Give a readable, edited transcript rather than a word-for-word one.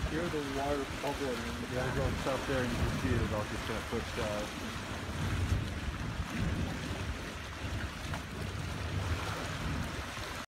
hear the water bubbling. You gotta go up there and you can see it all just kind of pushed out.